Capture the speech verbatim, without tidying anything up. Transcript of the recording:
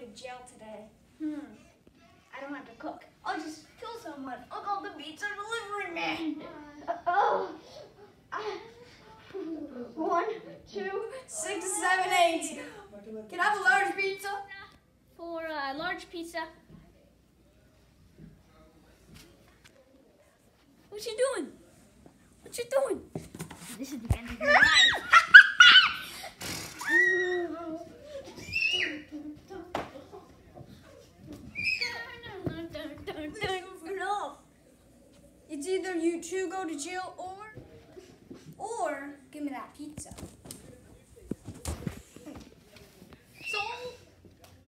to jail today. Hmm. I don't have to cook. I'll just kill someone. I'll call the pizza delivery man. Oh. One, two, Six, seven, eight. Can I have a large pizza? for a large pizza. What you doing? What you doing? This is the end of your life. Enough. It's either you two go to jail or, or give me that pizza.